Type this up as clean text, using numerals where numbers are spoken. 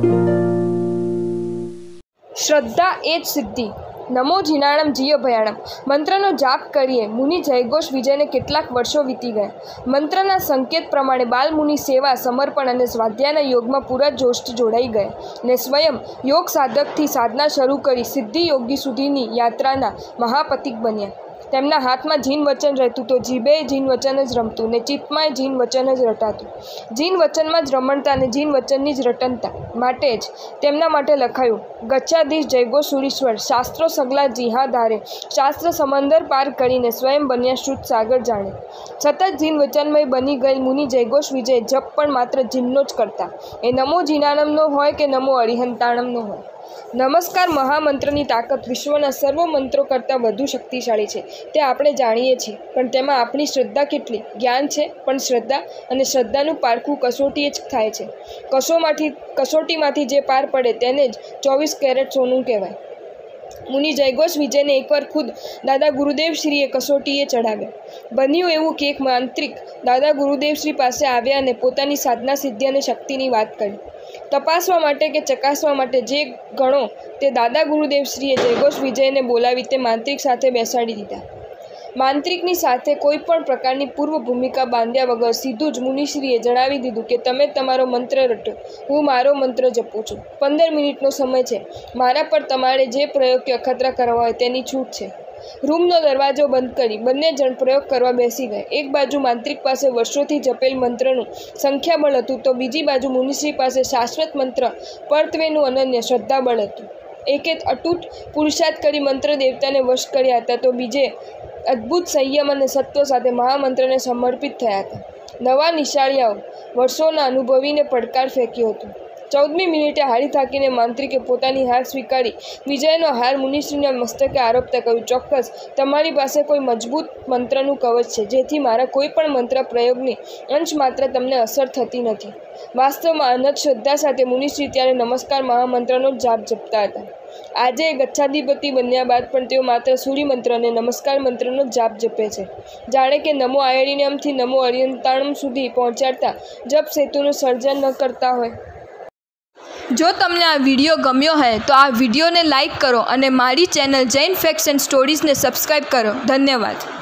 શ્રદ્ધા એ જ સિદ્ધિ। નમો જીનાણમ જીય ભયાણમ મંત્રનો જાપ કરીએ મુનિ જયઘોષ વિજયને કેટલાક વર્ષો વીતી ગયા। મંત્રના સંકેત પ્રમાણે બાલમુનિ સેવા, સમર્પણ અને સ્વાધ્યાયના યોગમાં પૂરા જોશથી જોડાઈ ગયા ને સ્વયં યોગ સાધકથી સાધના શરૂ કરી સિદ્ધિ યોગી સુધીની યાત્રાના મહાપતિક બન્યા। તેમના હાથમાં જીન વચન રહેતું તો જીભે જીન વચન જ રમતું ને ચિત્તમાં જીન વચન જ રટાતું। જીન વચનમાં જ રમણતા અને જીન વચનની જ રટનતા માટે જ તેમના માટે લખાયું, ગચ્છાધીશ જયઘોષ સુરીશ્વર શાસ્ત્રો સગલા જીહા ધારે, શાસ્ત્ર સમંદર પાર કરીને સ્વયં બન્યા શુદ્ધ સાગર જાણે। સતત જીન વચનમય બની ગયેલ મુનિ જયઘોષ વિજય જપ પણ માત્ર જીનનો જ કરતા, એ નમો જીનાણમનો હોય કે નમો અરિહંતાણમનો હોય। નમસ્કાર મહામંત્રની તાકાત વિશ્વના સર્વ મંત્રો કરતાં વધુ શક્તિશાળી છે તે આપણે જાણીએ છીએ, પણ તેમાં આપણી શ્રદ્ધા કેટલી? જ્ઞાન છે, પણ શ્રદ્ધા અને શ્રદ્ધાનું પારખું કસોટીએ જ થાય છે। કસોટીમાંથી જે પાર પડે તેને જ 24 કેરેટ સોનું કહેવાય। મુનિ જયઘોષ વિજયને એકવાર ખુદ દાદા ગુરુદેવશ્રીએ કસોટીએ ચડાવ્યા। બન્યું એવું કે એક માંત્રિક દાદા ગુરુદેવશ્રી પાસે આવ્યા અને પોતાની સાધના સિદ્ધિ અને શક્તિની વાત કરી। તપાસવા માટે કે ચકાસવા માટે જે ગણો તે દાદા ગુરુદેવશ્રીએ જયઘોષ વિજયને બોલાવી તે માંત્રિક સાથે બેસાડી દીધા। માંત્રિકની સાથે કોઈ પણ પ્રકારની પૂર્વ ભૂમિકા બાંધ્યા વગર સીધું જ મુનિશ્રીએ જણાવી દીધું કે તમે તમારો મંત્ર રટો, હું મારો મંત્ર જપું છું। 15 મિનિટનો સમય છે, મારા પર તમારે જે પ્રયોગ કે અખતરા કરવા હોય તેની છૂટ છે। રૂમનો દરવાજો બંધ કરી બંને જણ પ્રયોગ કરવા બેસી ગયા। એક બાજુ માંત્રિક પાસે વર્ષોથી જપેલ મંત્રનું સંખ્યાબળ હતું તો બીજી બાજુ મુનિશ્રી પાસે શાશ્વત મંત્ર પરત્વેનું અનન્ય શ્રદ્ધાબળ હતું। એકે અતૂટ પુરુષાર્થ કરી મંત્ર દેવતાને વશ કર્યા હતા તો બીજે અદ્ભુત સંયમ અને સત્વ સાથે મહામંત્રને સમર્પિત થયા હતા। નવા નિશાળિયાઓ વર્ષોના અનુભવીને પડકાર ફેંક્યો હતો। 14મી મિનિટે હારી થાકીને માંત્રિકે પોતાની હાર સ્વીકારી વિજયનો હાર મુનિશ્રીના મસ્તકે આરોપતા કહ્યું, ચોક્કસ તમારી પાસે કોઈ મજબૂત મંત્રનું કવચ છે જેથી મારા કોઈ પણ મંત્ર પ્રયોગની અંશ માત્ર તમને અસર થતી નથી। વાસ્તવમાં અનંત શ્રદ્ધા સાથે મુનિશ્રી ત્યારે નમસ્કાર મહામંત્રનો જ જાપ જપતા હતા। આજે ગચ્છાધિપતિ બન્યા બાદ પણ તેઓ માત્ર સૂર્ય મંત્ર અને નમસ્કાર મંત્રનો જાપ જપે છે, જાણે કે નમો આયડીનમથી નમો અરિહંતાણમ સુધી પહોંચાડતા જપ સેતુનું સર્જન ન કરતા હોય। જો તમને આ વિડીયો ગમ્યો હોય તો આ વિડીયોને લાઈક કરો અને મારી ચેનલ જૈન ફેક્ટ્સ એન્ડ સ્ટોરીઝને સબસ્ક્રાઈબ કરો। ધન્યવાદ।